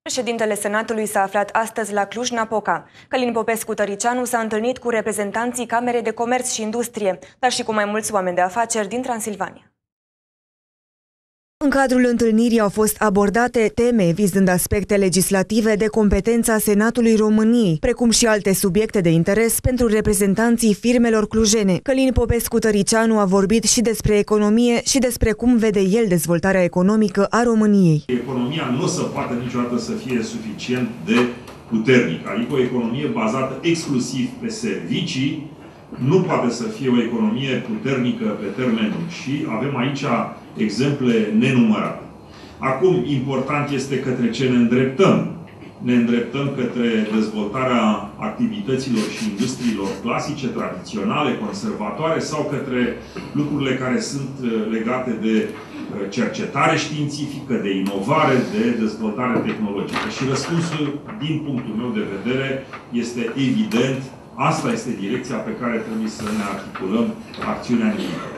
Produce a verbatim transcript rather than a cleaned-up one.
Președintele Senatului s-a aflat astăzi la Cluj-Napoca. Călin Popescu-Tăricianu s-a întâlnit cu reprezentanții Camerei de Comerț și Industrie, dar și cu mai mulți oameni de afaceri din Transilvania. În cadrul întâlnirii au fost abordate teme vizând aspecte legislative de competența Senatului României, precum și alte subiecte de interes pentru reprezentanții firmelor clujene. Călin Popescu-Tăricianu a vorbit și despre economie și despre cum vede el dezvoltarea economică a României. Economia nu o să poată niciodată să fie suficient de puternică, adică o economie bazată exclusiv pe servicii nu poate să fie o economie puternică pe termen lung și avem aici exemple nenumărate. Acum, important este către ce ne îndreptăm. Ne îndreptăm către dezvoltarea activităților și industriilor clasice, tradiționale, conservatoare, sau către lucrurile care sunt legate de cercetare științifică, de inovare, de dezvoltare tehnologică. Și răspunsul, din punctul meu de vedere, este evident. Asta este direcția pe care trebuie să ne articulăm acțiunea în viitor.